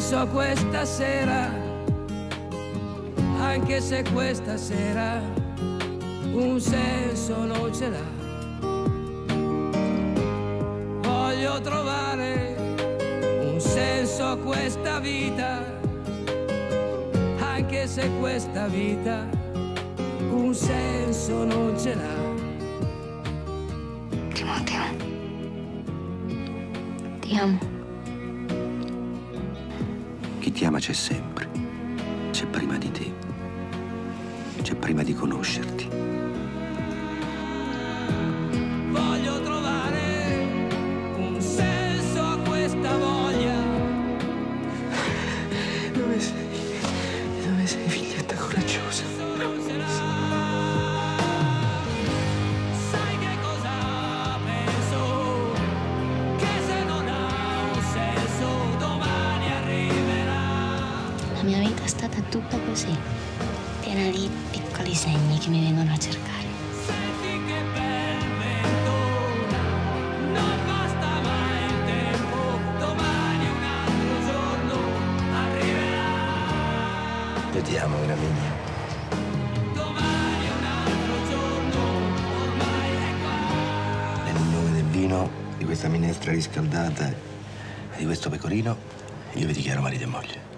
senso a questa sera, anche se questa sera un senso non ce l'ha. Voglio trovare un senso a questa vita, anche se questa vita un senso non ce l'ha. Timoteo, ti amo. Chi ti ama c'è sempre. C'è prima di te. C'è prima di conoscerti. Voglio trovare un senso a questa voglia. Dove sei? Dove sei, figlietta coraggiosa? Sai che cosa penso? Che se non ha un senso domani arriverà. La mia vita è stata tutta così, piena di piccoli segni che mi vengono a cercare. Senti che bel vento, non basta mai il tempo, domani un altro giorno arriverà. Io ti amo, meraviglia. Domani un altro giorno ormai è qua. Nel nome del vino, di questa minestra riscaldata e di questo pecorino, io vi dichiaro marito e moglie.